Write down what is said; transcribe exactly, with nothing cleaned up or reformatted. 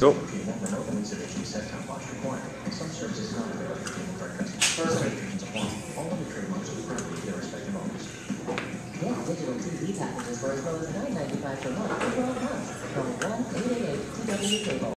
Go. Some services not available for cable card customers. Some restrictions apply. All other trademarks are currently their respective owners. Get digital T V packages for as low as nine ninety-five per month for twelve months. Call one eight eight eight T W Cable.